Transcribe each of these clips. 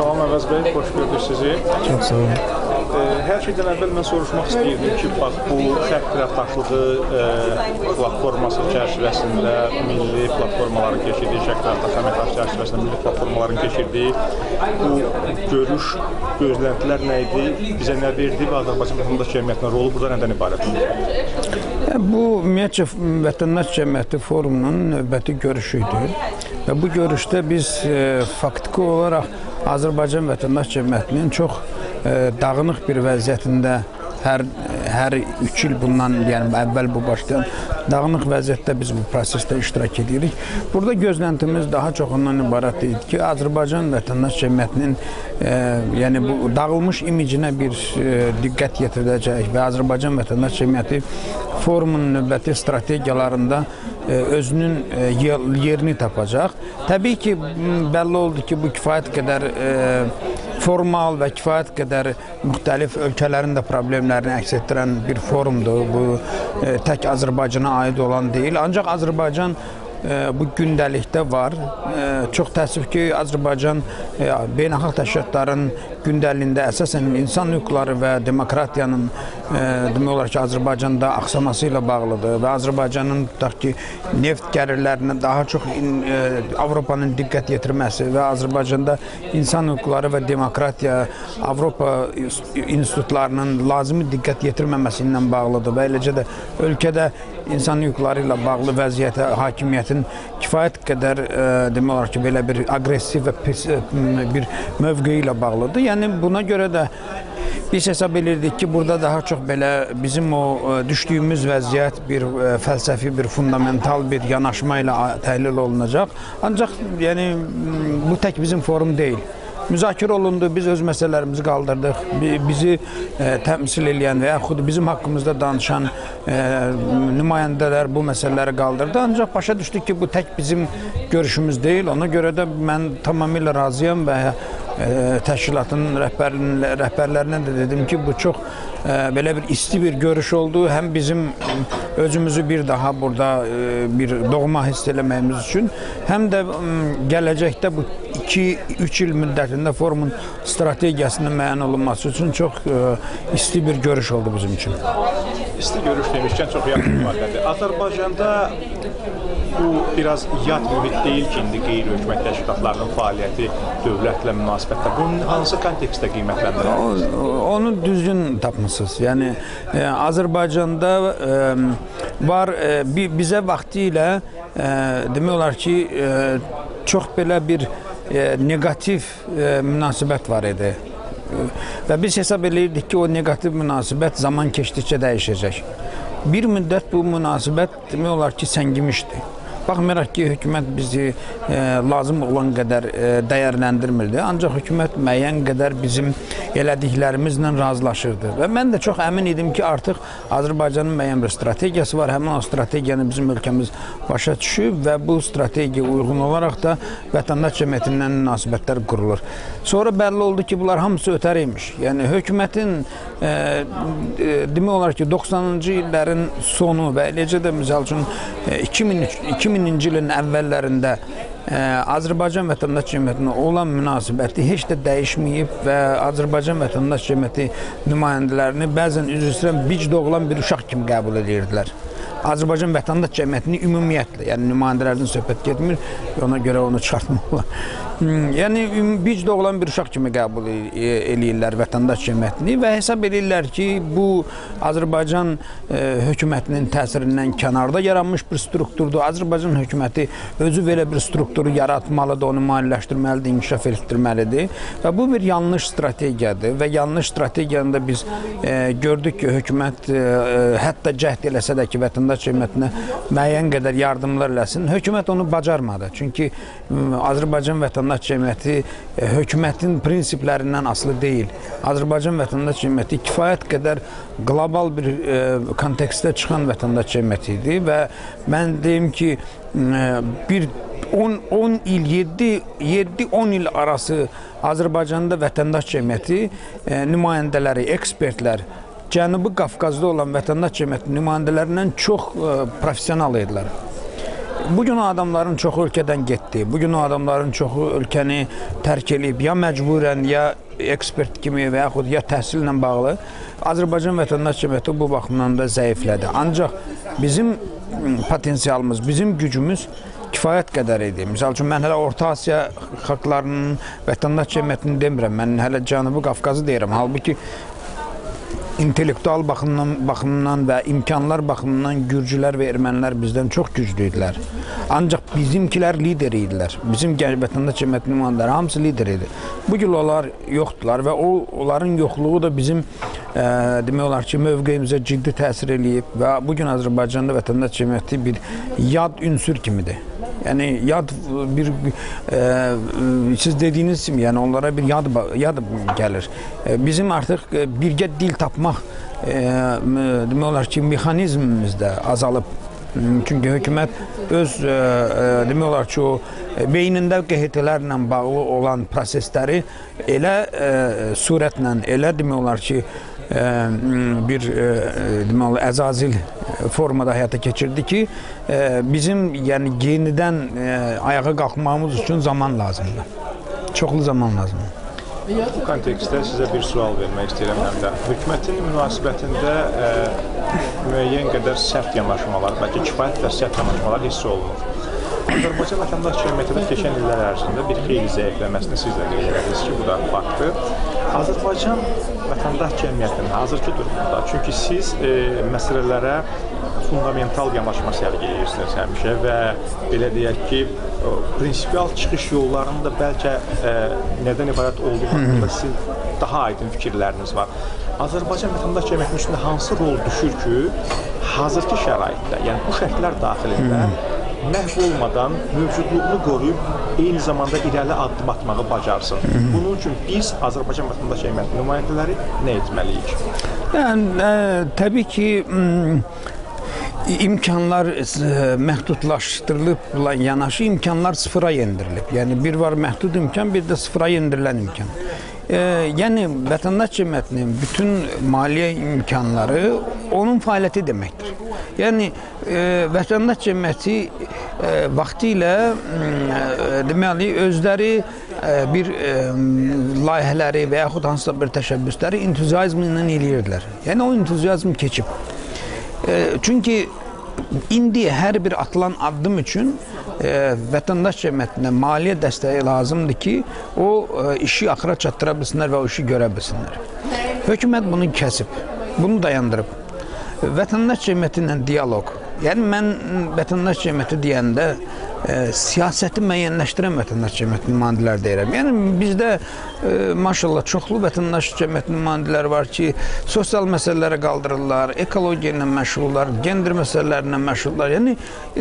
Salam Əvəz bəy, xoş gördük sizi. Çox sağ olun. Hər şeydən əvvəl mən soruşmaq istəyirdim ki, bax, bu Şərq tərəfdaşlığı platforması çərçivəsində milli platformaların keçirdiyi, Şərq tərəfdaş əməkdaş çərçivəsində milli platformaların keçirdiyi bu görüş, gözləntilər nə idi, bizə nə verdi və Azərbaycan vətəndaş cəmiyyətinin rolu burada nədən ibarətdir? Bu, ümumiyyətcə, vətəndaş cəmiyyəti forumunun növbəti görüşüydü və bu görüşdə biz faktiki olaraq Azərbaycan vətəndaş cəmiyyətinin çox dağınıq bir vəziyyətində hər 3 il bundan, yəni əvvəl bu başlayan dağınıq vəziyyətdə biz bu prosesdə iştirak edirik. Burada gözləntimiz daha çox ondan ibarət idi ki, Azərbaycan vətəndaş cəmiyyətinin yəni bu dağılmış imicinə bir diqqət yetiriləcək və Azərbaycan vətəndaş cəmiyyəti forumun növbəti strategiyalarında özünün yerini tapacaq. Təbii ki, bəlli oldu ki, bu kifayət qədər formal və kifayət qədər müxtəlif ölkələrin də problemlərini əks etdirən bir forumdur. Bu tək Azərbaycana aid olan deyil. Ancaq Azərbaycan bu gündəlikdə var. Çox təəssüf ki, Azərbaycan beynəlxalq təşkilatların gündəliyində əsasən insan hüquqları və demokratiyanın demək olar ki, Azərbaycanda axsaması ilə bağlıdır və Azərbaycanın tutaq ki, neft gəlirlərinə daha çox Avropanın diqqət yetirməsi və Azərbaycanda insan hüquqları və demokratiya Avropa institutlarının lazımi diqqət yetirməməsi ilə bağlıdır və eləcə də ölkədə insan hüquqları ilə bağlı vəziyyətə hakimiyyətin kifayət qədər demək olar ki, belə bir aqressiv və pis bir mövqeyi ilə bağlıdır. Yəni buna görə də biz hesab edirdik ki, burada daha çox belə bizim o düşdüyümüz vəziyyət bir fəlsəfi, bir fundamental bir yanaşma ilə təhlil olunacaq. Ancaq yəni bu tək bizim forum deyil. Müzakirə olundu, biz öz məsələlərimizi qaldırdıq, bizi təmsil edən və yaxud bizim haqqımızda danışan nümayəndələr bu məsələləri qaldırdı. Ancaq başa düşdük ki, bu tək bizim görüşümüz deyil. Ona görə də mən tamamilə razıyam və təşkilatın rəhbərlərinə də dedim ki, bu çox belə bir isti bir görüş oldu. Həm bizim özümüzü bir daha burada bir doğma hiss eləməyimiz üçün, həm də gələcəkdə bu 2-3 il müddətində forumun strategiyasının müəyyən olunması üçün çox isti bir görüş oldu bizim üçün. İsti görüş demişkən çox yaxın müharibədir. Azərbaycanda bu biraz yad mühit deyil ki, indi qeyri-hökumət təşkilatlarının fəaliyyəti dövlətlə münasibətdə. Bunun hansı kontekstdə qiymətləndirilir? Onu düzgün tapmışsınız. Yəni Azərbaycanda var, bizə vaxtilə demək olar ki, çox belə bir negativ münasibət var idi. Və biz hesab edirdik ki, o negativ münasibət zaman keçdikcə dəyişəcək. Bir müddət bu münasibət demək olar ki, səngimişdi. Baxmayaraq ki, hökumət bizi lazım olan qədər dəyərləndirmirdi. Ancaq hökumət müəyyən qədər bizim elədiklərimizlə razılaşırdı. Və mən də çox əmin idim ki, artıq Azərbaycanın müəyyən bir strategiyası var. Həmin o strategiyanı bizim ölkəmiz başa düşüb və bu strategiya uyğun olaraq da vətəndaş cəmiyyətindən münasibətlər qurulur. Sonra bəlli oldu ki, bunlar hamısı ötər imiş. Yəni, hökumətin demək olar ki, 90-cı illərin sonu və eləcə də misal üçün 2000-ci ilin əvvəllərində Azərbaycan vətəndaş cəmiyyətinə olan münasibəti heç də dəyişməyib və Azərbaycan vətəndaş cəmiyyəti nümayəndələrini bəzən üzr istəyirəm, bic doğulan bir uşaq kimi qəbul edirdilər. Azərbaycan vətəndaş cəmiyyətini ümumiyyətlə, yəni nümayəndələrdən söhbət getmir, ona görə onu çıxartmaq olar. Yəni, bic doğulan bir uşaq kimi qəbul eləyirlər vətəndaş cəmiyyətini və hesab edirlər ki, bu Azərbaycan hökumətinin təsirindən kənarda yaranmış bir strukturdur. Azərbaycan hökuməti özü belə bir strukturu yaratmalıdır, onu maliyyələşdirməlidir, inkişaf etdirməlidir və bu bir yanlış strategiyadır və yanlış strategiyanı da biz gördük ki, hökumət hətta cəhd eləsə də ki, vətəndaş cəmiyyətinə müəyyən qədər yardımlar eləsin. Hökumət onu bacarmadı. Çünki Azərbaycan vətəndaş cəmiyyəti hökumətin prinsiplərindən asılı deyil. Azərbaycan vətəndaş cəmiyyəti kifayət qədər qlobal bir kontekstdə çıxan vətəndaş cəmiyyəti idi və mən deyim ki, bir 10 il, 7-10 il arası Azərbaycanda vətəndaş cəmiyyəti nümayəndələri, ekspertlər Cənubi Qafqazda olan vətəndaş cəmiyyəti nümayəndələrindən çox professional idilər. Bu gün o adamların çoxu ölkədən getdi. Bu gün o adamların çoxu ölkəni tərk edib, ya məcburən, ya ekspert kimi və yaxud ya təhsillə bağlı. Azərbaycan Vətəndaş Cəmiyyəti bu baxımdan da zəiflədi. Ancaq bizim potensialımız, bizim gücümüz kifayət qədər idi. Misal üçün, mən hələ Orta Asiya xalqlarının Vətəndaş Cəmiyyətini demirəm, mən hələ Cənubi Qafqazı deyirəm. Halbuki intellektual baxımdan və imkanlar baxımından Gürcülər və Ermənilər bizdən çox güclü idilər. Ancaq bizimkilər lider idilər. Bizim Vətəndaş Cəmiyyətinin nümayəndələri hamısı lider idi. Bu gün onlar yoxdular və onların yoxluğu da bizim demək olar ki, mövqeyimizə ciddi təsir eləyib və bu gün Azərbaycanda Vətəndaş Cəmiyyəti bir yad ünsür kimidir. Yəni yad bir siz dediyiniz kimi, yəni onlara bir yad gəlir. Bizim artıq birgə dil tapmaq demək olar ki, mexanizmimiz də azalıb. Çünki hökumət öz demək olar ki, o beynində QHT-lərlə bağlı olan prosesləri elə surətlə, elə demək olar ki, bir demək olar əzazil formada həyata keçirdi ki, bizim yəni yenidən ayağa qalxmamız üçün zaman lazımdır. Çoxlu zaman lazımdır. Bu kontekstdə sizə bir sual vermək istəyirəm həm də. Hökumətin münasibətində müəyyən qədər sərt yanaşmalar, bəlkə kifayət qədər sərt yanaşmalar hiss olunur. Azərbaycan Vətəndaş Cəmiyyətinin keçən illər ərzində bir xeyli zəifləməsini siz də qeyd ediniz ki, bu da faktdır. Azərbaycan Vətəndaş Cəmiyyətinin hazırki durumunda, çünki siz məsələlərə fundamental yanaşma sərgiləyirsiniz həmişə və belə deyək ki, prinsipial çıxış yollarının da bəlkə nədən ibarət olduğu haqqında sizin daha aydın fikirləriniz var. Azərbaycan Vətəndaş Cəmiyyətinin üstündə hansı rol düşür ki, hazırki şəraitdə, yəni bu şərtlər daxilində məhv olmadan mövcudluğunu qoruyub, eyni zamanda irəli addım atmağı bacarsın. Bunun üçün biz Azərbaycan Vətəndaş Cəmiyyətinin nümayəndələri nə etməliyik? Yəni, təbii ki, imkanlar məhdudlaşdırılıbla yanaşı imkanlar sıfıra yendirilib. Yəni, bir var məhdud imkan, bir də sıfıra yendirilən imkan. Yəni, Vətəndaş Cəmiyyətinin bütün maliyyə imkanları onun fəaliyyəti deməkdir. Yəni, Vətəndaş Cəmiyyəti vaxtilə deməli, özləri bir layihələri və yaxud hansısa bir təşəbbüsləri entuziazmı ilə eləyirdilər. Yəni, o entuziazm keçib. Çünki indi hər bir atılan addım üçün Vətəndaş Cəmiyyətinə maliyyə dəstəyi lazımdır ki, o işi axıra çatdıra bilsinlər və o işi görə bilsinlər. Hökumət bunu kəsib, bunu dayandırıb. Vətəndaş Cəmiyyəti ilə dialoq. Yəni, mən Vətəndaş Cəmiyyəti deyəndə siyasəti müəyyənləşdirən Vətəndaş Cəmiyyəti nümayəndələri deyirəm. Yəni, bizdə maşallah çoxlu Vətəndaş Cəmiyyəti nümayəndələri var ki, sosial məsələlərə qaldırırlar, ekologiya ilə məşğullar, gender məsələlərlə məşğullar. Yəni,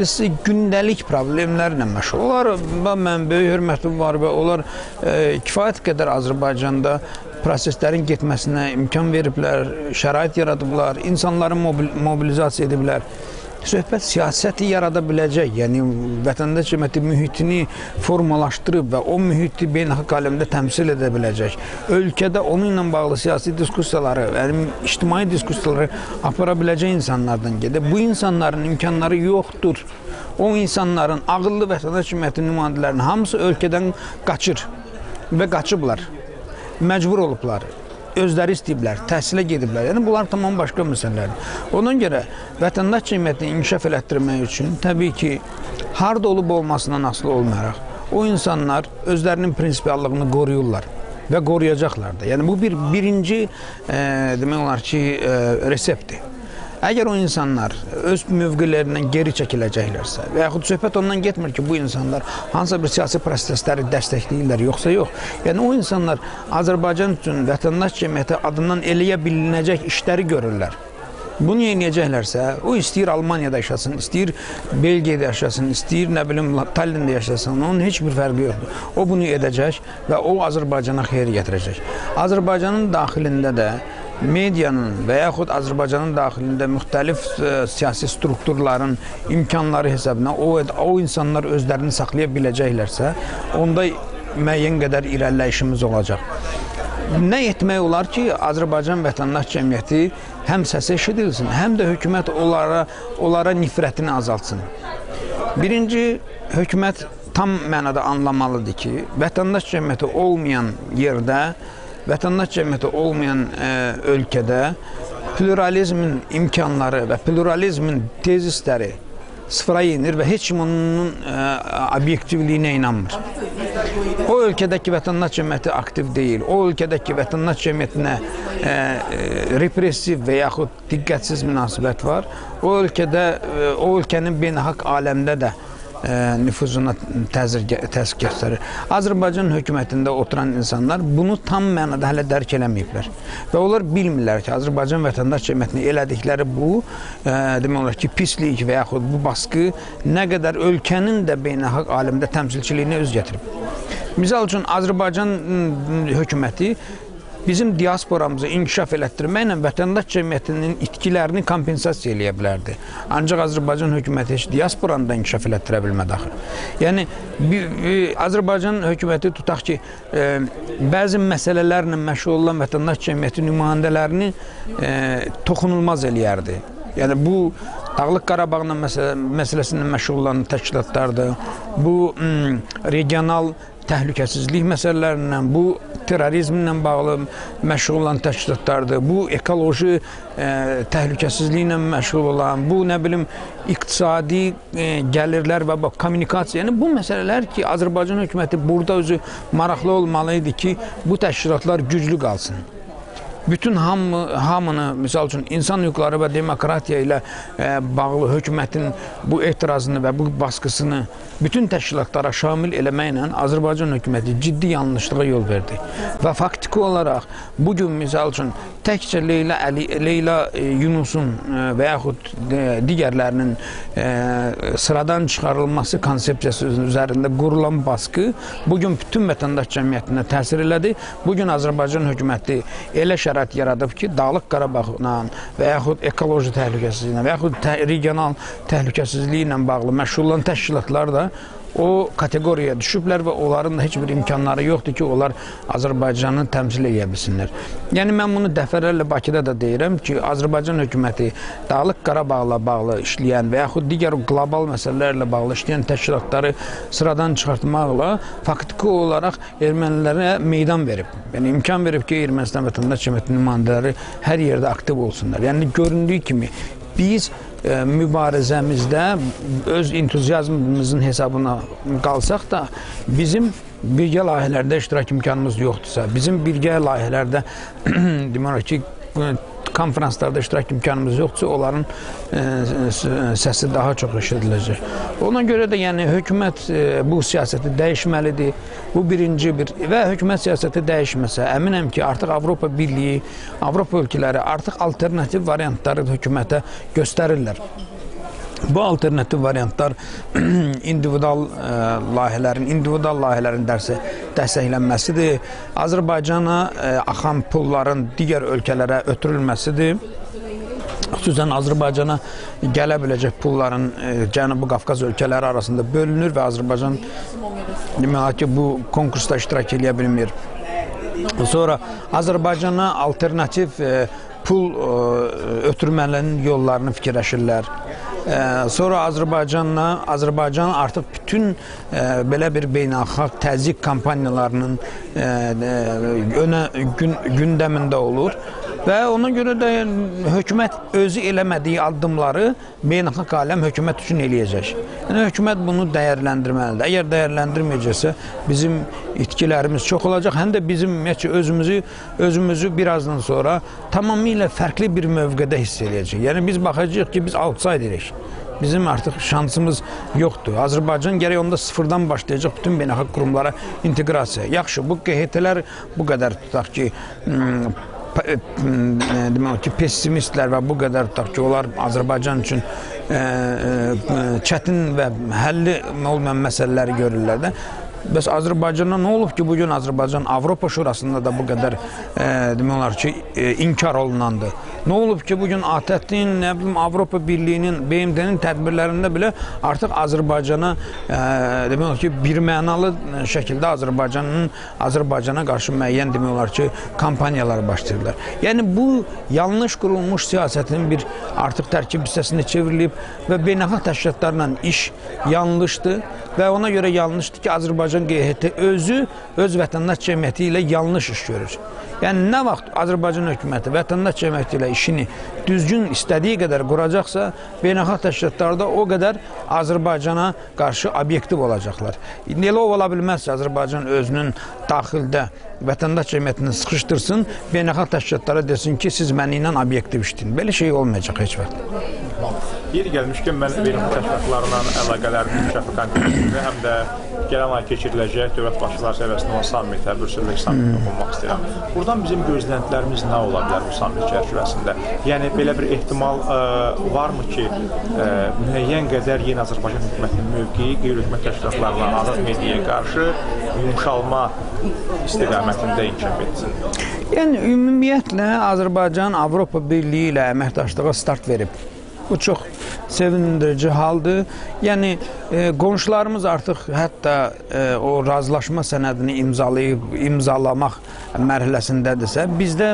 gündəlik problemlərlə məşğul. Onlar, mən böyük hörmətim var və onlar kifayət qədər Azərbaycanda proseslərin getməsinə imkan veriblər, şərait yaradıblar, insanları mobilizasiya ediblər. Söhbət siyasəti yarada biləcək, yəni Vətəndaş Cəmiyyəti mühitini formalaşdırıb və o mühiti beynəlxalq aləmdə təmsil edə biləcək. Ölkədə onunla bağlı siyasi diskussiyaları, yəni ictimai diskussiyaları apara biləcək insanlardan gedir. Bu insanların imkanları yoxdur. O insanların ağıllı Vətəndaş Cəmiyyəti nümayəndələrinin hamısı ölkədən qaçır və qaçıblar. Məcbur olublar. Özləri istəyiblər, təhsilə gediblər. Yəni, bunlar tamam başqa məsələlərdir. Ondan görə Vətəndaş Cəmiyyətini inkişaf elətdirmək üçün təbii ki, harada olub olmasından asılı olmayaraq, o insanlar özlərinin prinsipiallığını qoruyurlar və qoruyacaqlar da. Yəni, bu birinci demək olar ki, reseptdir. Əgər o insanlar öz mövqələrindən geri çəkiləcəklərsə və yaxud söhbət ondan getmir ki, bu insanlar hansısa bir siyasi prosesləri dəstəkləyirlər, yoxsa yox. Yəni, o insanlar Azərbaycan üçün Vətəndaş Cəmiyyəti adından eləyə bilinəcək işləri görürlər. Bunu eləyəcəklərsə, o istəyir Almaniyada yaşasın, istəyir Belgiyada yaşasın, istəyir nə bilim Tallində yaşasın, onun heç bir fərqi yoxdur. O bunu edəcək və o Azərbaycana xeyir gətirəcək. Azərbaycanın daxilində də medianın və yaxud Azərbaycanın daxilində müxtəlif siyasi strukturların imkanları hesabına o insanlar özlərini saxlaya biləcəklərsə, onda müəyyən qədər irəliləyişimiz olacaq. Nə etmək olar ki, Azərbaycan Vətəndaş Cəmiyyəti həm səsi eşidilsin, həm də hökumət onlara nifrətini azaltsın. Birinci, hökumət tam mənada anlamalıdır ki, vətəndaş cəmiyyəti olmayan yerdə, vətəndaş cəmiyyəti olmayan ölkədə pluralizmin imkanları və pluralizmin tezisləri sıfıra yenir və heç kim onun obyektivliyinə inanmır. O ölkədəki vətəndaş cəmiyyəti aktiv deyil, o ölkədəki vətəndaş cəmiyyətinə repressiv və yaxud diqqətsiz münasibət var. O ölkənin beynəlxalq aləmdə də nüfuzuna təsir göstərir. Azərbaycan hökumətində oturan insanlar bunu tam mənada hələ dərk eləməyiblər. Və onlar bilmirlər ki, Azərbaycan vətəndaş cəmiyyətinə elədikləri bu, demək olar ki, pislik və yaxud bu baskı nə qədər ölkənin də beynəlxalq aləmdə təmsilçiliyini öz gətirib. Misal üçün, Azərbaycan hökuməti bizim diasporamızı inkişaf elətdirməklə vətəndaş cəmiyyətinin itkilərini kompensasiya eləyə bilərdi. Ancaq Azərbaycan hökuməti heç diasporanı da inkişaf elətdirə bilmədi axı. Yəni, Azərbaycan hökuməti tutaq ki, bəzi məsələlərlə məşğul olan vətəndaş cəmiyyəti nümayəndələrini toxunulmaz eləyərdi. Yəni, bu Dağlıq Qarabağla məsələsindən məşğul olan təşkilatlardır. Bu, regional təhlükəsizlik məsələlərindən, bu terrorizmlə bağlı məşğul olan təşkilatlardır, bu ekoloji təhlükəsizliklə məşğul olan, bu nə bilim iqtisadi gəlirlər və kommunikasiya, yəni bu məsələlər ki, Azərbaycan hökuməti burada özü maraqlı olmalı idi ki, bu təşkilatlar güclü qalsın. Bütün hamını, misal üçün, insan hüquqları və demokratiya ilə bağlı hökumətin bu etirazını və bu baskısını bütün təşkilatlara şamil eləməklə Azərbaycan hökuməti ciddi yanlışlığa yol verdi. Və faktiki olaraq bugün, misal üçün, təkcə Leyla Yunusun və yaxud digərlərinin sıradan çıxarılması konsepsiyası üzərində qurulan baskı bugün bütün vətəndaş cəmiyyətinə təsir elədi. Bugün Azərbaycan hökuməti elə şərait yaradıb ki, Dağlıq Qarabağla və yaxud ekoloji təhlükəsizliklə və yaxud regional təhlükəsizliklə bağlı məşğul olan təşkilatlar da o kateqoriyaya düşüblər və onların da heç bir imkanları yoxdur ki, onlar Azərbaycanı təmsil edə bilsinlər. Yəni, mən bunu dəfələrlə Bakıda da deyirəm ki, Azərbaycan hökuməti Dağlıq Qarabağla bağlı işləyən və yaxud digər qlobal məsələlərlə bağlı işləyən təşkilatları sıradan çıxartmaqla faktiki olaraq ermənilərə meydan verib. Yəni, imkan verib ki, Ermənistan vətəndaş cəmiyyəti nümayəndələri hər yerdə aktiv olsunlar. Yəni, göründüyü kimi biz mübarizəmizdə öz entuziazmımızın hesabına qalsaq da bizim birgə layihələrdə iştirak imkanımız yoxdursa, bizim birgə layihələrdə demək ki, konferanslarda iştirak imkanımız yoxdursa, onların səsi daha çox eşidiləcək. Ona görə də yəni hökumət bu siyasəti dəyişməlidir. Bu birinci bir və hökumət siyasəti dəyişməsə, əminəm ki, artıq Avropa Birliyi, Avropa ölkələri artıq alternativ variantları hökumətə göstərirlər. Bu alternativ variantlar individual layihələrin dəstəklənməsidir. Azərbaycana axan pulların digər ölkələrə ötürülməsidir. Xüsusən Azərbaycana gələ biləcək pulların Cənubi Qafqaz ölkələri arasında bölünür və Azərbaycan demək ki, bu konkursda iştirak edə bilmir. Sonra Azərbaycana alternativ pul ötürmələrinin yollarını fikirləşirlər. Sonra Azərbaycan artıq bütün belə bir beynəlxalq təzyiq kampaniyalarının gündəmində olur və ona görə də hökumət özü eləmədiyi addımları beynəlxalq aləm hökumət üçün eləyəcək. Yəni, hökumət bunu dəyərləndirməlidir. Əgər dəyərləndirməyəcəksə, bizim itkilərimiz çox olacaq, həm də bizim özümüzü birazdan sonra tamamilə fərqli bir mövqedə hiss eləyəcək. Yəni, biz baxacağıq ki, biz outsiderik. Bizim artıq şansımız yoxdur. Azərbaycan gərək onda sıfırdan başlayacaq bütün beynəlxalq qurumlara inteqrasiya. Yaxşı, bu QHT-lər bu qədər tutaq ki, demək ki, pessimistlər və bu qədər tutaq ki, onlar Azərbaycan üçün çətin və həlli olmayan məsələləri görürlər də. Bəs Azərbaycana nə olub ki, bugün Azərbaycan Avropa Şurasında da bu qədər demək olar ki, inkar olunandır. Nə olub ki, bugün ATƏT-in, nə bilim, Avropa Birliyinin, BMT-nin tədbirlərində belə artıq Azərbaycana demək olar ki, birmənalı şəkildə Azərbaycana qarşı müəyyən demək olar ki, kampaniyalar başlayırlar. Yəni bu yanlış qurulmuş siyasətin bir artıq tərkib hissəsinə çevrilib və beynəlxalq təşkilatlarla iş yanlışdır və ona görə yanlışdır ki, Azərbaycan QHT özü öz vətəndaş cəmiyyəti ilə yanlış iş görür. Yəni nə vaxt Azərbaycan hökuməti vətəndaş cəmiyyəti ilə işini düzgün istədiyi qədər quracaqsa, beynəlxalq təşkilatlarda o qədər Azərbaycana qarşı obyektiv olacaqlar. Elə ola bilməz ki, Azərbaycan özünün daxildə vətəndaş cəmiyyətini sıxışdırsın, beynəlxalq təşkilatlara desin ki, siz mənə ilə obyektiv işləyin. Belə şey olmayacaq heç vaxt. Yeri gəlmişkən, mən beynəlxalq təşkilatlarla əlaqələrin inkişafı kontekstində həm də gələn ay keçiriləcək dövlət başçıları səviyyəsində olan sammitə, Brüsseldəki sammitə olmaq istəyirəm. Buradan bizim gözləntilərimiz nə ola bilər bu sammit çərçivəsində? Yəni, belə bir ehtimal varmı ki, müəyyən qədər yeni Azərbaycan hökumətinin mövqeyi qeyri-hökumət təşkilatlarına, azad mediaya qarşı yumuşalma istiqamətində inkişaf etsin? Yəni, ümumiyyətlə, Azərbaycan Avropa Birliyi ilə əməkdaşlığa start verib. Bu çox sevindirici haldır. Yəni, qonşularımız artıq hətta o razılaşma sənədini imzalamaq mərhələsindədirsə,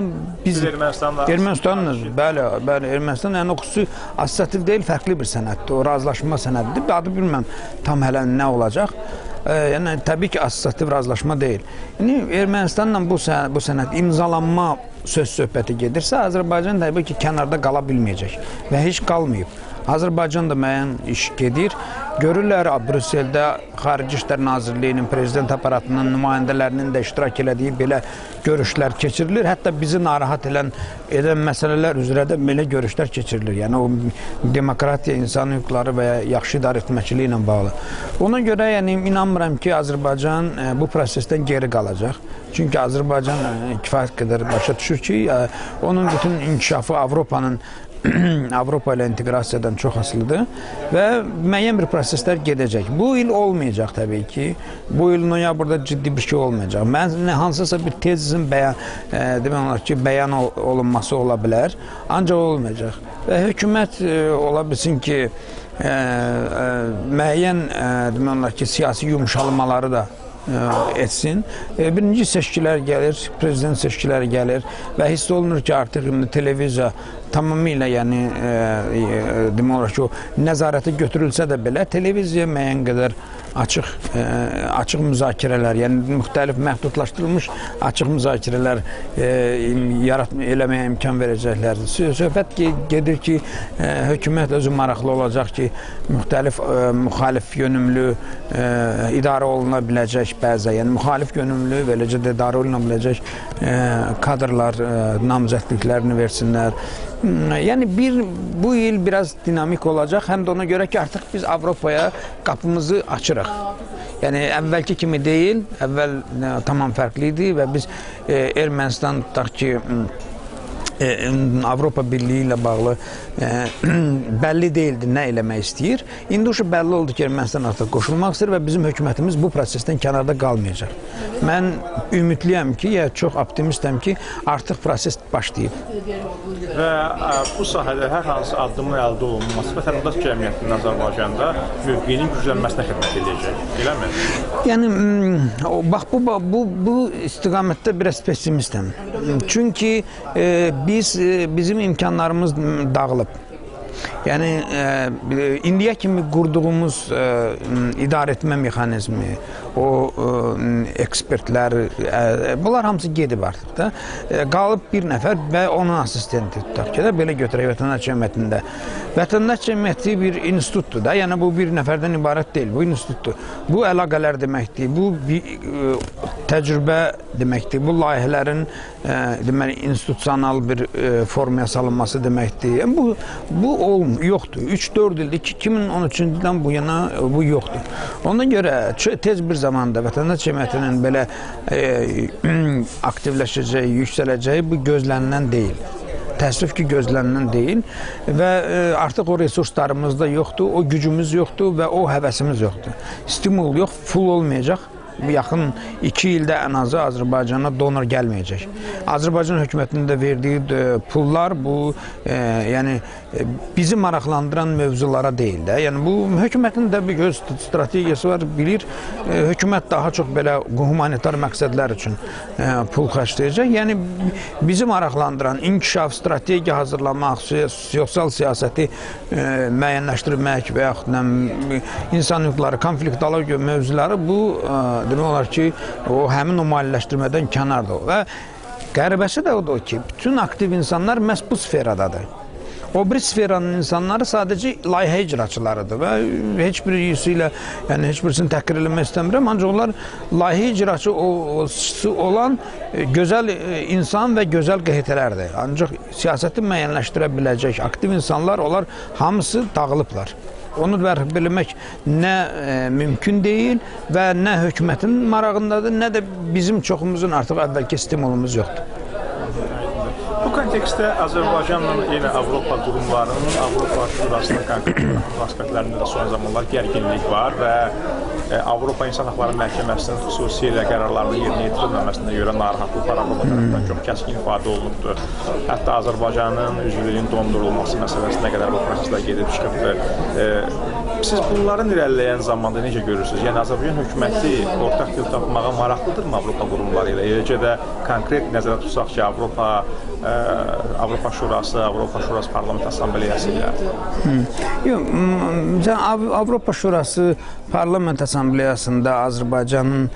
Ermənistanla, bəli, Ermənistan, yəni o xüsusi assosiativ deyil, fərqli bir sənəddir, o razılaşma sənədidir. Adı bilməm tam hələ nə olacaq. Yəni, təbii ki, assosiativ razılaşma deyil. Yəni, Ermənistanla bu sənəd imzalanma söz-söhbəti gedirsə, Azərbaycan təbii ki, kənarda qala bilməyəcək və heç qalmayıb. Azərbaycan da müəyyən iş gedir. Görürlər, Brüsseldə Xarici İşlər Nazirliyinin, prezident aparatının nümayəndələrinin də iştirak elədiyi belə görüşlər keçirilir. Hətta bizi narahat edən məsələlər üzrə də belə görüşlər keçirilir. Yəni, o demokratiya, insan hüquqları və ya yaxşı idarə etməkçiliyi ilə bağlı. Ona görə, yəni, inanmıram ki, Azərbaycan bu prosesdən geri qalacaq. Çünki Azərbaycan kifayət qədər başa düşür ki, onun bütün inkişafı Avropa ilə inteqrasiyadan çox asılıdır və müəyyən bir proseslər gedəcək. Bu il olmayacaq təbii ki. Bu il noyabrda ciddi bir şey olmayacaq. Mən hansısa bir tezin bəyan olunması ola bilər, ancaq olmayacaq. Və hökumət ola bilsin ki, müəyyən siyasi yumuşalmaları da etsin. Birinci seçkilər gəlir, prezident seçkiləri gəlir və hiss olunur ki, artıq televiziya tamamilə, yəni demək olar ki, o nəzarətə götürülsə də belə, televiziya müəyyən qədər açıq müzakirələr, yəni müxtəlif məhdudlaşdırılmış açıq müzakirələr eləməyə imkan verəcəklər. Söhbət gedir ki, hökumət özü maraqlı olacaq ki, müxtəlif müxalif yönümlü idarə oluna biləcək bəzə, yəni müxalif yönümlü, beləcə də idarə oluna biləcək kadrlar namizədliklərini versinlər. Yəni, bu il biraz dinamik olacaq, həm də ona görə ki, artıq biz Avropaya qapımızı açırıq. Yəni, əvvəlki kimi deyil, əvvəl tamam fərqli idi və biz Ermənistan tutaq ki, Avropa Birliyi ilə bağlı bəlli deyildi nə eləmək istəyir. İndi uşu bəlli oldu ki, Ermənistan artıq qoşulmaq istəyir və bizim hökumətimiz bu prosesdən kənarda qalmayacaq. Mən ümidliyəm ki, çox optimistəm ki, artıq proses başlayıb. Və bu sahədə hər hansı addımın əldə olunması vətəndaş cəmiyyətinin Azərbaycanda mövqeyinin güclənməsinə xidmət edəcək, eləmi? Yəni, bax, bu istiqamətdə biraz pessimistəm. Çünki bizim imkanlarımız dağılıb. Yəni, indiyə kimi qurduğumuz idarə etmə mexanizmi, o ekspertlər, bunlar hamısı gedib artıq da. Qalıb bir nəfər və onun asistenti tutaq ki, belə götürək vətəndaş cəmiyyətində. Vətəndaş cəmiyyəti bir institutdur da, yəni bu bir nəfərdən ibarət deyil, bu institutdur. Bu əlaqələr deməkdir, bu təcrübə deməkdir, bu layihələrin institusional bir formaya salınması deməkdir. Bu yoxdur. 3-4 ildir ki, 2013-cüdən bu yana bu yoxdur. Ona görə tez bir zamanda vətəndaş cəmiyyətinin belə aktivləşəcəyi, yüksələcəyi bu gözlənilən deyil. Təəssüf ki, gözlənilən deyil və artıq o resurslarımız da yoxdur, o gücümüz yoxdur və o həvəsimiz yoxdur. Stimul yox, full olmayacaq. yaxın 2 ildə ən azı Azərbaycana donor gəlməyəcək. Azərbaycan hökumətinin də verdiyi pullar bu yəni bizi maraqlandıran mövzulara deyil də. Yəni bu hökumətin də bir öz strategiyası var, bilir. Hökumət daha çox belə humanitar məqsədlər üçün pul xərcləyəcək. Yəni bizi maraqlandıran inkişaf, strategiya hazırlamaq, sosial siyasəti müəyyənləşdirmək və yaxud insan hüquqları, konfliktologiya mövzuları bu demək olar ki, həmin o maliyyələşdirmədən kənardır. Və qəribəsi də odur ki, bütün aktiv insanlar məhz bu sferadadır. O bir sferanın insanları sadəcə layihə icraçılarıdır və heç birisi ilə, yəni heç birisini təhqir eləmək istəmirəm, ancaq onlar layihə icraçısı olan gözəl insan və gözəl qehetələrdir. Ancaq siyasəti müəyyənləşdirə biləcək aktiv insanlar, onlar hamısı dağılıblar. Onu bilmək nə mümkün deyil və nə hökumətin marağındadır, nə də bizim çoxumuzun artıq əvvəlki stimulumuz yoxdur. Bu kontekstdə Azərbaycanla yenə Avropa qurumlarının, Avropa Şurasının konkret aspektlərində də son zamanlar gərginlik var və Avropa İnsan Hüquqları Məhkəməsinin xüsusilə qərarlarının yerinə yetirilməməsinə görə narahatlıqlar Avropa tərəfindən çox kəskin ifadə olunubdur. Hətta Azərbaycanın üzvlüyünün dondurulması məsələsinə qədər bu proseslər gedib çıxıbdır. Siz bunların irəliləyən zamanda necə görürsünüz? Yəni Azərbaycan hökuməti ortaq dil tapmağa maraqlıdırmı Avropa qurumları ilə? Eləcə də konkret nəzərə tutsaq ki, Avropa Şurası, Avropa Şurası Parlament Assambleyası ilə. Yox, Avropa Şurası Parlament Assambleyasında Azərbaycanın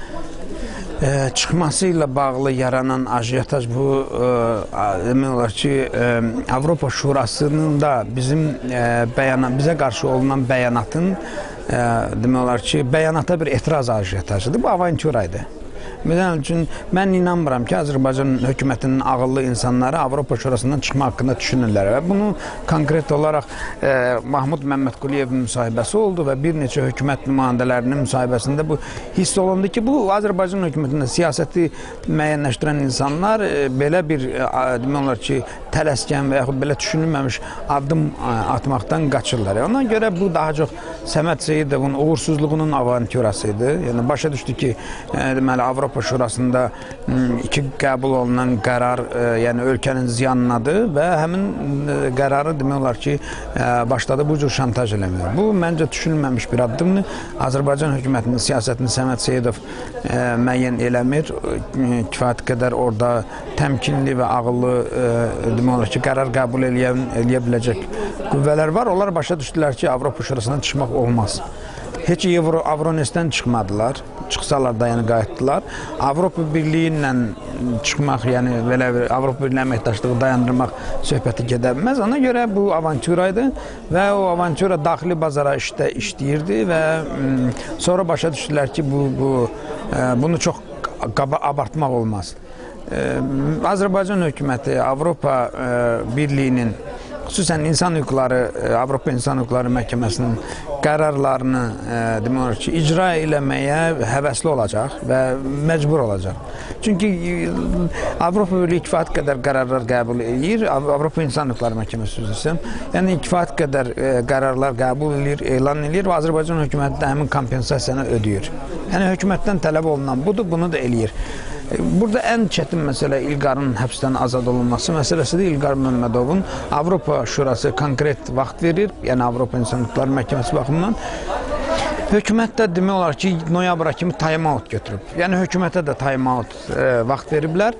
çıxması ilə bağlı yaranan ajiyataj bu demək olar ki, Avropa Şurasının da bizə qarşı olunan bəyanatın demək olar ki, bəyanata bir etiraz ajiyatajıdır. Bu avanturaydı. Məsəl üçün, mən inanmıram ki, Azərbaycan hökumətinin ağıllı insanları Avropa Şurasından çıxma haqqında düşünürlər və bunu konkret olaraq Mahmud Məmmədquliyevin müsahibəsi oldu və bir neçə hökumət nümayəndələrinin müsahibəsində bu hiss olundu ki, bu Azərbaycan hökumətində siyasəti müəyyənləşdirən insanlar belə bir, demək olar ki, tələskən və yaxud belə düşünülməmiş addım atmaqdan qaçırlar. Ona görə bu daha çox Səməd Seyidovun uğursuzluğunun avanturasıydı. Yəni, başa düşdü ki, deməli, Avropa Şurasında iki qəbul olunan qərar yəni ölkənin ziyanınadır və həmin qərarı demək olar ki, başladı bu cür şantaj eləməyə. Bu, məncə düşünülməmiş bir addımdır. Azərbaycan hökumətinin siyasətini Səməd Seyidov müəyyən eləmir. Kifayət qədər orada təmkinli və ağıllı demək olar ki, qərar qəbul eləyə biləcək qüvvələr var. Onlar başa düşdülər ki, Avropa Şurasından çıxmaq olmaz. Heç Avronestdən çıxmadılar, çıxsalar da yəni qayıtdılar. Avropa Birliyi ilə çıxmaq, yəni belə Avropa Birliyi əməkdaşlığı dayandırmaq söhbəti gedə bilməz. Ona görə bu avanturaydı və o avantura daxili bazara işləyirdi və sonra başa düşdülər ki, bunu çox abartmaq olmaz. Azərbaycan hökuməti Avropa Birliyinin xüsusən İnsan Hüquqları, Avropa İnsan Hüquqları Məhkəməsinin qərarlarını demək olar ki, icra eləməyə həvəsli olacaq və məcbur olacaq. Çünki Avropa Birliyi kifayət qədər qərarlar qəbul edir, Avropa İnsan Hüquqları Məhkəməsi üzrə, yəni kifayət qədər qərarlar qəbul edir, elan edir və Azərbaycan hökuməti də həmin kompensasiyanı ödəyir. Yəni hökumətdən tələb olunan budur, bunu da eləyir. Burada ən çətin məsələ İlqarın həbsdən azad olunması məsələsidir. İlqar Məmmədovun Avropa Şurası konkret vaxt verir, yəni Avropa İnsan Hüquqları Məhkəməsi baxımından. Hökumət də demək olar ki, noyabra kimi time-out götürüb. Yəni hökumətə də time-out vaxt veriblər.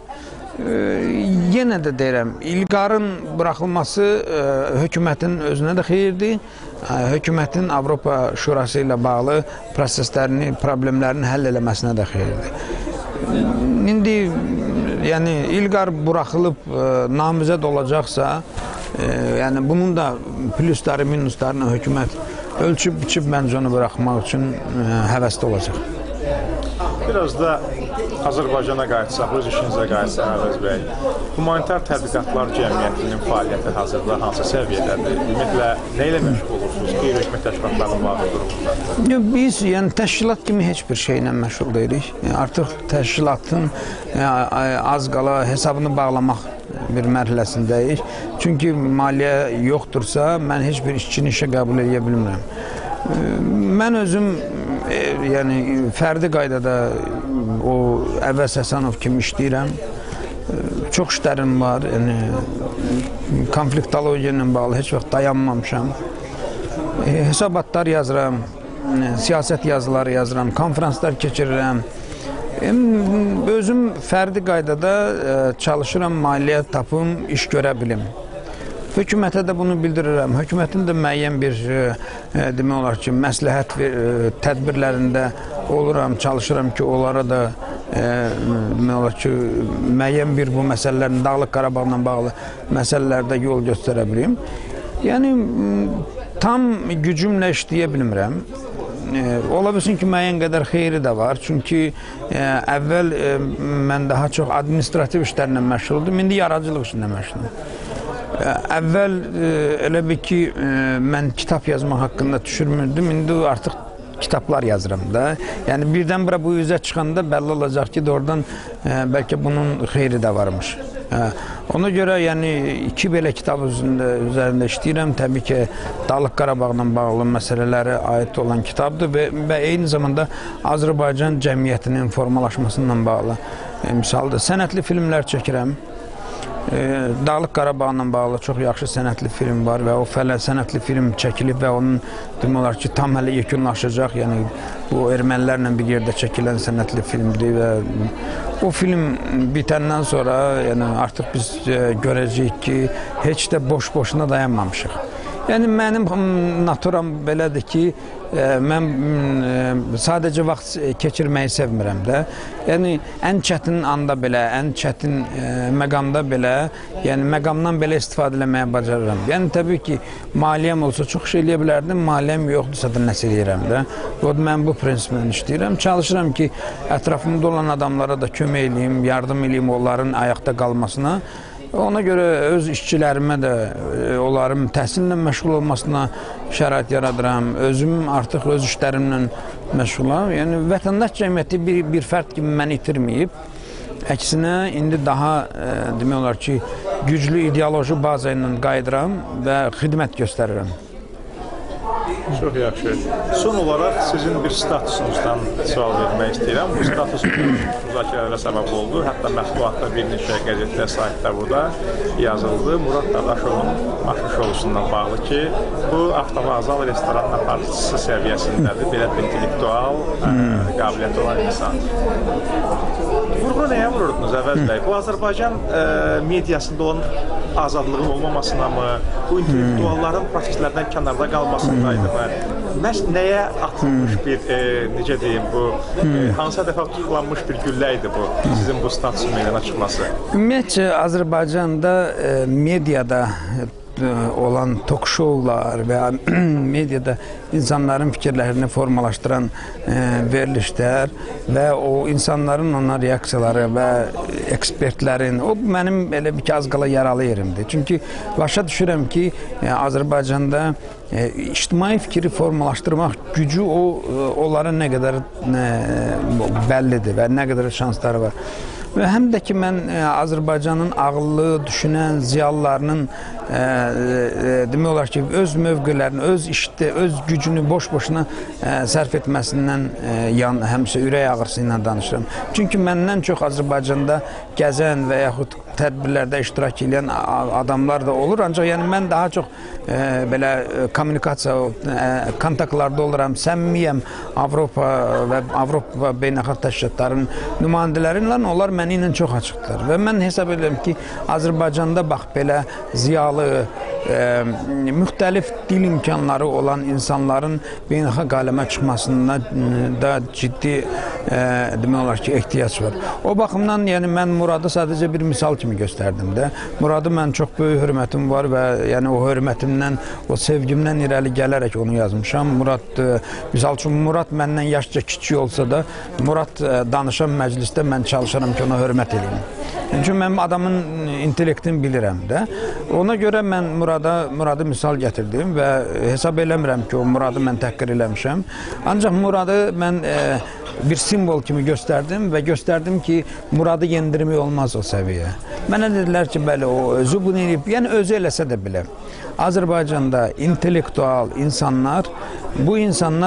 Yenə də deyirəm, İlqarın buraxılması hökumətin özünə də xeyirdir. Hökumətin Avropa Şurası ilə bağlı proseslərini, problemlərini həll eləməsinə də xeyirdir. İndi yəni İlqar buraxılıb namizəd olacaqsa, yəni bunun da plusları, minuslarını hökumət ölçüb-biçib məncə onu buraxmaq üçün həvəsli olacaq. Biraz da Azərbaycana qayıtsaq, öz işinizə qayıtsaq, Əvəz bəy. Humanitar Tədqiqatlar Cəmiyyətinin fəaliyyəti hazırda hansı səviyyədədir? Ümumiyyətlə, nə ilə məşğul olursunuz? Qeyri-hökumət təşkilatlarının var durumunda? Biz yəni təşkilat kimi heç bir şeylə məşğul deyirik. Artıq təşkilatın az qala hesabını bağlamaq bir mərhələsindəyik. Çünki maliyyə yoxdursa, mən heç bir işçini işə qəbul edə bilmirəm. Mən özüm yəni fərdi qaydada o Əvəz Həsənov kimi işləyirəm. Çox işlərim var, yəni konfliktologiya ilə bağlı heç vaxt dayanmamışam. Hesabatlar yazıram, siyasət yazıları yazıram, konferanslar keçirirəm. Özüm fərdi qaydada çalışıram, maliyyə tapım, iş görə bilim. Hökumətə də bunu bildirirəm. Hökumətin də müəyyən bir demək olar ki, məsləhət tədbirlərində oluram, çalışıram ki, onlara da demək olar ki, müəyyən bir bu məsələlərin Dağlıq Qarabağla bağlı məsələlərdə yol göstərə bilim. Yəni tam gücümlə işləyə bilmirəm. Ola bilsin ki, müəyyən qədər xeyri də var. Çünki əvvəl mən daha çox administrativ işlərlə məşğuldum, indi yaradıcılıq işlə məşğulum. Əvvəl elə bir ki, mən kitab yazmaq haqqında düşünmürdüm, indi artıq kitablar yazıram da. Yəni birdən-birə bu üzə çıxanda bəlli olacaq ki, oradan bəlkə bunun xeyri də varmış. Ona görə yəni iki belə kitab üzərində işləyirəm. Təbii ki, Dağlıq Qarabağla bağlı məsələlərə aid olan kitabdır və eyni zamanda Azərbaycan cəmiyyətinin formalaşmasından bağlı misaldır. Sənətli filmlər çəkirəm. Dağlıq Qarabağla bağlı çox yaxşı sənətli film var və o sənətli film çəkilib və onun demək olar ki, tam hələ yekunlaşacaq. Yəni bu ermənilərlə bir yerdə çəkilən sənətli filmdir və o film bitəndən sonra yəni artıq biz görəcəyik ki, heç də boş-boşuna dayanmamışıq. Yəni mənim naturam belədir ki, mən sadəcə vaxt keçirməyi sevmirəm də. Yəni ən çətin anda belə, ən çətin məqamda belə, yəni məqamdan belə istifadə etməyə bacarıram. Yəni təbii ki, maliyyəm olsa çox şey eləyə bilərdim, maliyyəm yoxdursa da nəsə eləyirəm də. Mən bu prinsiplə işləyirəm. Çalışıram ki, ətrafımda olan adamlara da kömək eləyim, yardım eləyim onların ayaqda qalmasına. Ona görə öz işçilərimə də onların təhsillə məşğul olmasına şərait yaradıram. Özüm artıq öz işlərimlə məşğulam. Yəni vətəndaş cəmiyyəti bir fərd kimi məni itirməyib. Əksinə indi daha demək olar ki, güclü ideoloji baza ilə qayıdıram və xidmət göstərirəm. Çox yaxşı. Son olaraq sizin bir statusunuzdan sual vermək istəyirəm. Bu status müzakirələrə səbəb oldu. Hətta mətbuatda bir neçə qəzetdə, saytda burada yazıldı. Murad Dadaşovun Maşın şousundan bağlı ki, bu Avtovağzal restoranın aparıcısı səviyyəsindədir. Belə bir intellektual qabiliyyəti olan insan. Vurğu nəyə vururdunuz Əvəz bəy? Bu Azərbaycan mediasında olan azadlığın olmamasına mı, bu intellektualların proseslərdən kənarda qalmasındaydı mı? Məhz nəyə atılmış bir, necə deyim, bu, hansı hədəfə tutuqlanmış bir güllə idi bu, sizin bu statusun meydana çıxması? Ümumiyyətcə, Azərbaycanda mediada olan tok-şovlar və mediada insanların fikirlərini formalaşdıran verilişlər və o insanların ona reaksiyaları və ekspertlərin, o mənim elə bir ki, az qala yaralı yerimdir. Çünki başa düşürəm ki, Azərbaycanda ictimai fikri formalaşdırmaq gücü onların nə qədər bəllidir və nə qədər şansları var. Və həm də ki, mən Azərbaycanın ağıllı, düşünən ziyalılarının demək olar ki, öz mövqelərini, öz işdə, öz gücünü boş-boşuna sərf etməsindən həmişə ürək ağrısı ilə danışıram. Çünki məndən çox Azərbaycanda gəzən və yaxud tədbirlərdə iştirak edən adamlar da olur. Ancaq yəni mən daha çox belə kommunikasiya, kontaktlarda oluram, səmimiyəm Avropa və Avropa beynəlxalq təşkilatlarının nümayəndələri ilə, onlar məni ilə çox açıqdır. Və mən hesab edirəm ki, Azərbaycanda bax belə ziyalı, müxtəlif dil imkanları olan insanların beynəlxalq aləmə çıxmasında da ciddi demək olar ki, ehtiyac var. O baxımdan yəni mən Muradı sadəcə bir misal kimi göstərdim də. Muradı mən çox böyük hörmətim var və yəni o hörmətimdən, o sevgimdən irəli gələrək onu yazmışam. Murad, misal üçün Murad məndən yaşca kiçik olsa da, Murad danışan məclisdə mən çalışaram ki, ona hörmət edeyim. Çünki mən adamın intellektini bilirəm də. Ona görə mən Muradı misal gətirdim və hesab eləmirəm ki, o Muradı mən təhqir eləmişəm. Ancaq Muradı mən bir simbol kimi göstərdim və göstərdim ki, Muradı yendirmək olmaz o səviyyə. Mənə dedilər ki, bəli, o özü bunu eləyib, yəni özü eləsə də belə. Azərbaycanda intellektual insanlar, bu insanlar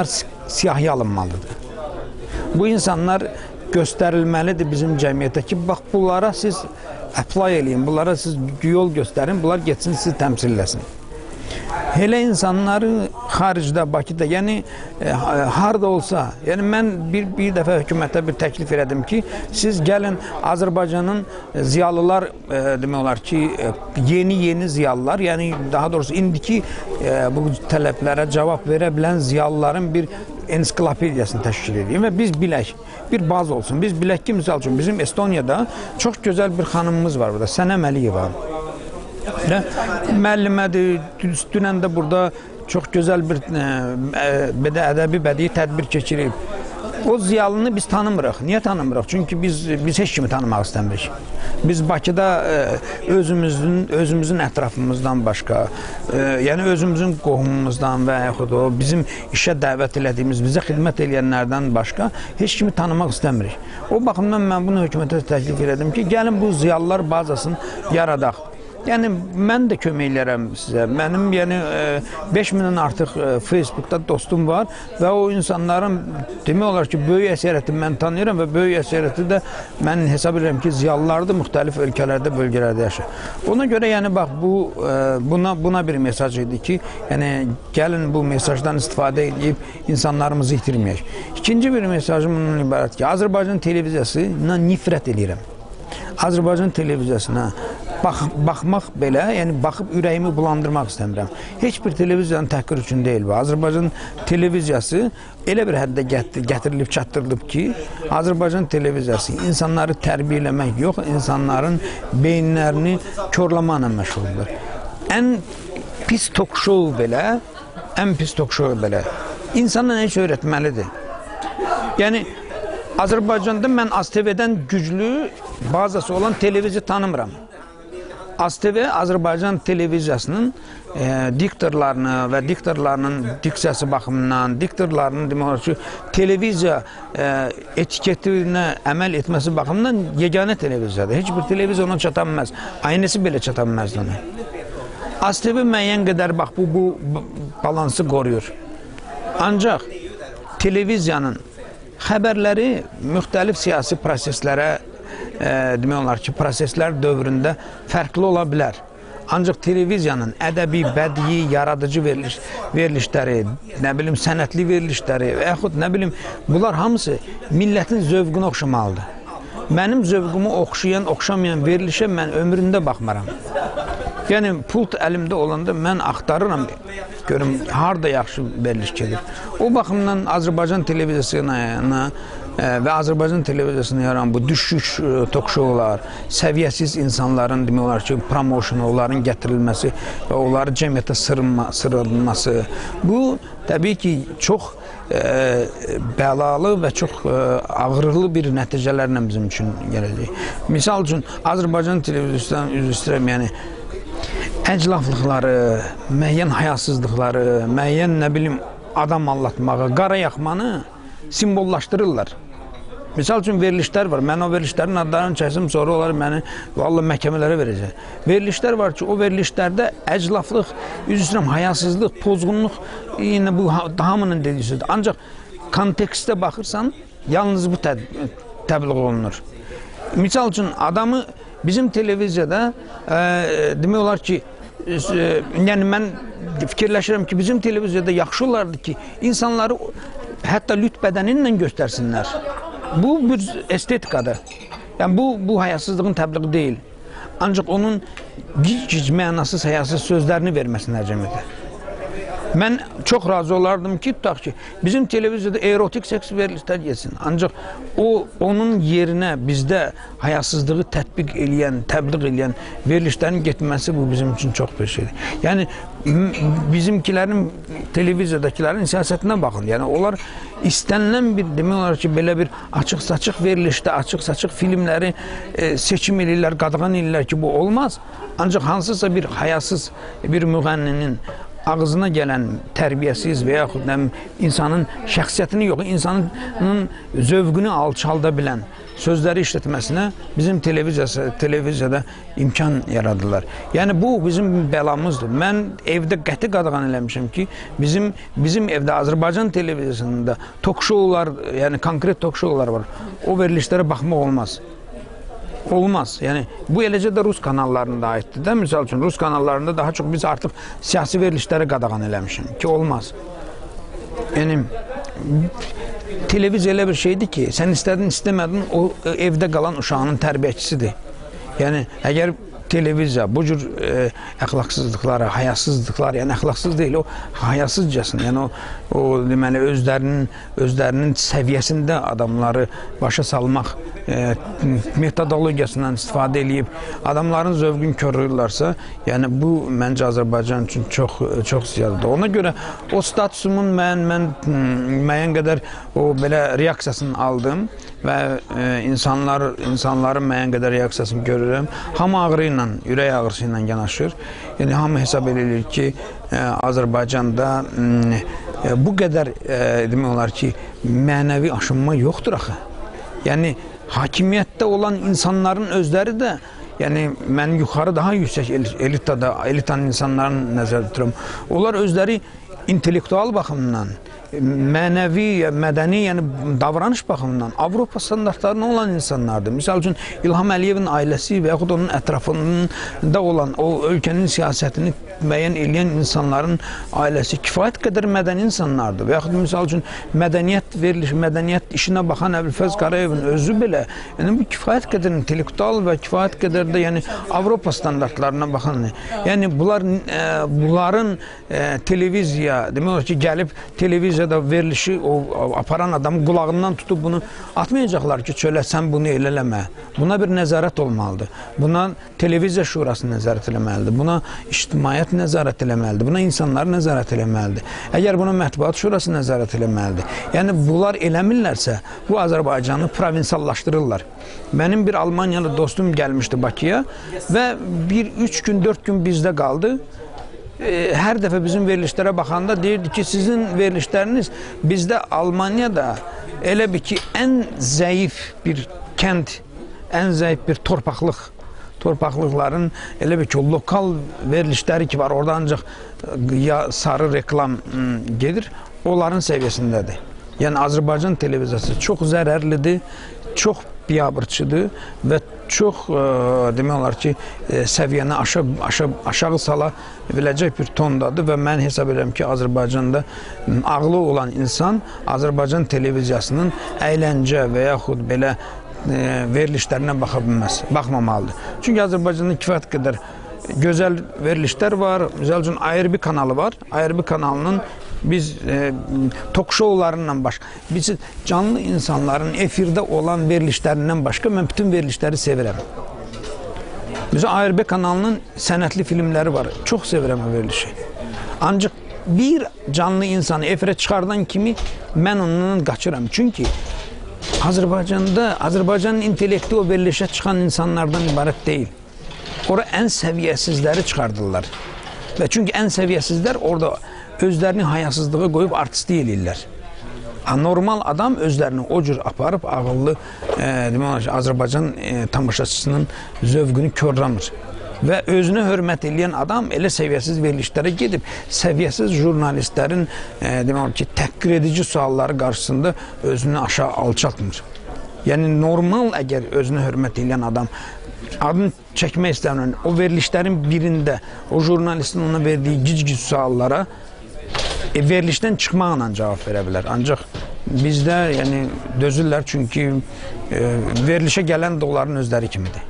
siyahıya alınmalıdır. Bu insanlar göstərilməlidir bizim cəmiyyətə ki, bax bunlara siz apply eləyin, bunlara siz yol göstərin, bunlar getsin sizi təmsil eləsin. Elə insanları xaricdə, Bakıda, yəni harda olsa, yəni mən bir dəfə hökumətə bir təklif elədim ki, siz gəlin Azərbaycanın ziyalılar, demək olar ki, yeni ziyalılar, yəni daha doğrusu indiki bu tələblərə cavab verə bilən ziyalıların bir ensiklopediyasını təşkil edeyim və biz bilək, bir baz olsun. Biz bilək ki, misal üçün bizim Estoniyada çox gözəl bir xanımımız var burada, Sənəm Əliyeva. Müəllimədir, dünən də burada çox gözəl bir ədəbi bədii tədbir keçirib. O ziyalını biz tanımırıq. Niyə tanımırıq? Çünki biz heç kimi tanımaq istəmirik. Biz Bakıda özümüzün ətrafımızdan başqa, yəni özümüzün qohumumuzdan və yaxud o bizim işə dəvət elədiyimiz, bizə xidmət eləyənlərdən başqa heç kimi tanımaq istəmirik. O baxımdan mən bunu hökumətə təklif elədim ki, gəlin bu ziyalılar bazasını yaradaq. Yəni, mən də kömək eləyərəm sizə. Mənim 5000-dən artıq Facebookda dostum var və o insanların demək olar ki, böyük əsərətini mən tanıyıram və böyük əsərəti də mən hesab edirəm ki, ziyalılardır, müxtəlif ölkələrdə, bölgələrdə yaşayır. Ona görə, yəni, bax, buna bir mesaj idi ki, yəni, gəlin bu mesajdan istifadə edib insanlarımızı itirməyək. İkinci bir mesajım bunun ibarət ki, Azərbaycan televiziyasına nifrət edirəm. Azərbaycan televiziyasına baxmaq belə, yəni baxıb ürəyimi bulandırmaq istəmirəm. Heç bir televiziyanın təhqir üçün deyil bu. Azərbaycan televiziyası elə bir həddə gətirilib, çatdırılıb ki, Azərbaycan televiziyası insanları tərbiyə eləmək yox, insanların beyinlərini korlamaqla məşğuldur. Ən pis tok-şou belə, insana nə iş öyrətməlidir? Yəni, Azərbaycanda mən AzTV-dən güclü bazası olan televiziya tanımıram. AzTV Azərbaycan televiziyasının diktorlarını və diktorlarının diksiyası baxımından, diktorlarının demək olar ki, televiziya etiketinə əməl etməsi baxımından yeganə televiziyadır. Heç bir televiziya ona çata bilməz. Aynəsi belə çata bilməzdir ona. AzTV müəyyən qədər bax, bu balansı qoruyur. Ancaq televiziyanın xəbərləri müxtəlif siyasi proseslərə, demək olar ki, proseslər dövründə fərqli ola bilər. Ancaq televiziyanın ədəbi, bədii, yaradıcı verilişləri, nə bilim, sənətli verilişləri və yaxud, nə bilim, bunlar hamısı millətin zövqünə oxşamalıdır. Mənim zövqümü oxşamayan verilişə mən ömründə baxmaram. Yəni, pult əlimdə olanda mən axtarıram, görüm, harada yaxşı veriliş gedir. O baxımdan Azərbaycan televiziyasına və Azərbaycan televiziyasına yaranan bu düşüş tok-şoular, səviyyəsiz insanların, demək olar ki, promosyonu, onların gətirilməsi və onları cəmiyyətə sırılması, bu, təbii ki, çox bəlalı və çox ağırlı bir nəticələrlə bizim üçün gələcək. Misal üçün, Azərbaycan televiziyasından üzr istəyirəm, yəni, əclaflıqları, müəyyən hayasızlıqları, müəyyən, nə bilim, adam allatmağı, qara yaxmanı simbollaşdırırlar. Misal üçün verilişlər var. Mən o verilişlərin adlarını çəksim, sonra onları məni vallahi məhkəmələrə verəcək. Verilişlər var ki, o verilişlərdə əclaflıq, üzrəm, hayasızlıq, pozğunluq, yine bu hamının dediyisidir. Ancaq kontekstə baxırsan, yalnız bu təbliğ olunur. Misal üçün, adamı bizim televiziyada demək olar ki, yəni mən fikirləşirəm ki, bizim televiziyada yaxşı olardı ki, insanları hətta lüt bədəninlə göstərsinlər. Bu bir estetikadır. Yəni bu hayasızlığın təbliği deyil. Ancaq onun gic mənasız, hayasız sözlərini verməsinlər cəmiyyətə. Mən çox razı olardım ki, tutaq ki, bizim televiziyada erotik seks verilişlər yesin. Ancaq onun yerinə bizdə hayasızlığı tətbiq eləyən, təbliğ eləyən verilişlərin getməsi bu bizim üçün çox bir şeydir. Yəni, bizimkilərin, televiziyadakilərin siyasətinə baxın. Yəni, onlar istənilən bir, demək olar ki, belə bir açıq-saçıq verilişdə, açıq-saçıq filmləri seçim eləyirlər, qadağan eləyirlər ki, bu olmaz. Ancaq hansısa bir hayasız bir müğənninin ağzına gələn tərbiyəsiz və yaxud insanın şəxsiyyətini yox, insanın zövqünü alçalda bilən sözləri işlətməsinə bizim televiziyada imkan yaradılar. Yəni bu bizim bəlamızdır. Mən evdə qəti qadağan eləmişəm ki, bizim evdə Azərbaycan televiziyasında tok-şoular, yəni konkret tok-şoular var. O verilişlərə baxmaq olmaz. Olmaz. Yəni bu eləcə də Rus kanallarında aiddir də. Misal üçün Rus kanallarında daha çox biz artıq siyasi verilişləri qadağan eləmişəm ki, olmaz. Yəni televiziya elə bir şeydir ki, sən istədin, istəmədin, o evdə qalan uşağının tərbiyəçisidir. Yəni əgər televiziya bu cür əxlaqsızlıqlara, hayasızlıqlar, yəni əxlaqsız deyil, o hayasızcasına, yəni o deməli özlərinin səviyyəsində adamları başa salmaq metodologiyasından istifadə edib adamların zövqünü korlayırlarsa, yəni bu məncə Azərbaycan üçün çox ziyadıdır. Ona görə o statusumun mən müəyyən qədər o belə reaksiyasını aldım və insanların müəyyən qədər reaksiyasını görürəm. Hamı ağrı ilə, ürək ağrısı ilə yanaşır. Yəni hamı hesab edir ki, Azərbaycanda bu qədər demək olar ki, mənəvi aşınma yoxdur axı. Yəni hakimiyyətdə olan insanların özləri də, yəni mən yuxarı daha yüksək elitanın insanlarını nəzərdə tuturam. Onlar özləri intellektual baxımdan, mənəvi, mədəni, yəni davranış baxımından Avropa standartlarına olan insanlardır. Misal üçün İlham Əliyevin ailəsi və yaxud onun ətrafında olan o ölkənin siyasətini müəyyən eləyən insanların ailəsi kifayət qədər mədəni insanlardır. Və yaxud misal üçün mədəniyyət işinə baxan Əbülfəz Qarayevin özü belə, yəni bu kifayət qədər intellektual və kifayət qədər də yəni Avropa standartlarına baxan, yəni bunların televiziya, demək olar ki, gəlib televiziyada verilişi aparan adamı qulağından tutub bunu atmayacaqlar ki, çölə sən bunu eləmə. Buna bir nəzarət olmalıdır. Buna televiziya şurası nəzarət eləməlidir. Buna ictimaiyyət nəzarət eləməlidir. Buna insanlar nəzarət eləməlidir. Əgər buna mətbuat şurası nəzarət eləməlidir. Yəni bunlar eləmirlərsə, bu Azərbaycanı provinsallaşdırırlar. Mənim bir Almaniyalı dostum gəlmişdi Bakıya və 3 gün, 4 gün bizdə qaldı. Hər dəfə bizim verilişlərə baxanda deyirdi ki, sizin verilişləriniz bizdə Almaniyada elə bir ki, ən zəif bir kənd, ən zəif bir torpaqlıqların elə bir ki, lokal verilişləri ki var, orada ancaq sarı reklam gedir, onların səviyyəsindədir. Yəni Azərbaycan televiziyası çox zərərlidir, çox biabırçıdır və çox demək olar ki, səviyyəni aşağı sala biləcək bir tondadır və mən hesab edirəm ki, Azərbaycanda ağlı olan insan Azərbaycan televiziyasının əyləncə və yaxud belə verilişlərinə baxmamalıdır. Çünki Azərbaycanda kifayət qədər gözəl verilişlər var. Misal üçün ARB kanalı var. ARB kanalının biz tok-şoularından başqa, biz canlı insanların efirdə olan verilişlərindən başqa mən bütün verilişləri sevirəm. Bizə ARB kanalının sənətli filmləri var. Çox sevirəm o verilişi. Ancaq bir canlı insanı efirə çıxardan kimi mən ondan qaçıram. Çünki Azərbaycanın intellekti o verilişə çıxan insanlardan ibarət deyil. Ora ən səviyyəsizləri çıxardırlar. Və çünki ən səviyyəsizlər orada özlərini hayasızlığa qoyub artistlik eləyirlər. Normal adam özlərini o cür aparıb ağıllı demək olar ki, Azərbaycan tamaşaçısının zövqünü korlamır. Və özünə hörmət eləyən adam elə səviyyəsiz verilişlərə gedib, səviyyəsiz jurnalistlərin demək olar ki, təhqir edici sualları qarşısında özünü aşağı alçaltmır. Yəni normal əgər özünə hörmət eləyən adam adını çəkmək istəyən o verilişlərin birində o jurnalistin ona verdiyi gic-gic suallara verilişdən çıxmaqla cavab verə bilər. Ancaq bizdə yəni dözürlər çünki verilişə gələn də onların özləri kimidir.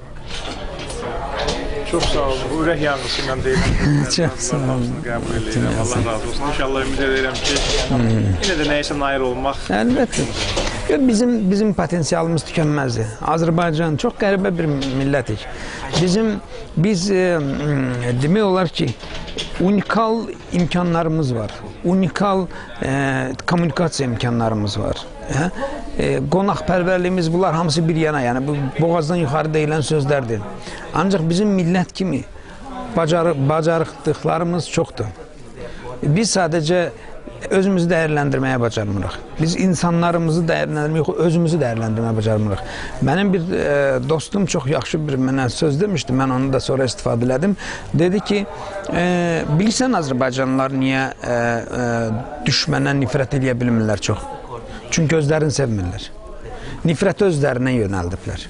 Çox sağ olun. Bu ürək yanğısı ilə deyiləm. Çox sağ olun. Qəbul edirəm. Allah razı olsun. İnşallah ümid edirəm ki, yenə də nəyəsə nail olmaq. Əlbəttə. Bizim potensialımız tükənməzdir. Azərbaycan çox qəribə bir millətik. Biz demək olar ki, unikal imkanlarımız var. Unikal kommunikasiya imkanlarımız var. Qonaqpərvərliyimiz, bunlar hamısı bir yana, yəni bu boğazdan yuxarı deyilən sözlərdir. Ancaq bizim millət kimi bacarıqlıqlarımız çoxdur. Biz sadəcə özümüzü dəyərləndirməyə bacarmırıq. Biz insanlarımızı dəyərləndirməyik, özümüzü dəyərləndirməyə bacarmırıq. Mənim bir dostum çox yaxşı bir mənə söz demişdi, mən onu da sonra istifadə elədim. Dedi ki, bilirsən Azərbaycanlılar niyə düşmənə nifrət edə bilmirlər çox? Çünki özlərini sevmirlər. Nifrəti özlərinə yönəldiblər.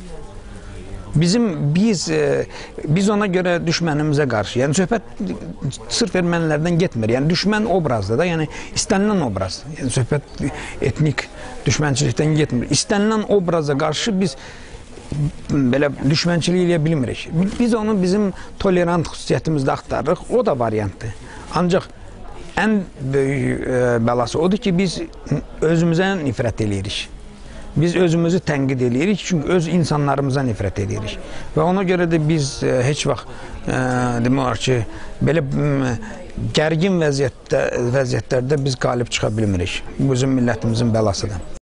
Biz ona görə düşmənimizə qarşı, yəni söhbət sırf ermənilərdən getmir, yəni düşmən obrazdır da, yəni istənilən obraz, yəni söhbət etnik düşmənçilikdən getmir, istənilən obraza qarşı biz belə düşmənçilik eləyə bilmirik. Biz onu bizim tolerant xüsusiyyətimizdə axtarırıq, o da variantdır. Ancaq ən böyük bəlası odur ki, biz özümüzə nifrət eləyirik. Biz özümüzü tənqid edirik, çünki öz insanlarımıza nifrət edirik. Və ona görə də biz heç vaxt demək olar ki, belə gərgin vəziyyətlərdə biz qalib çıxa bilmirik. Bu bizim millətimizin bəlasıdır.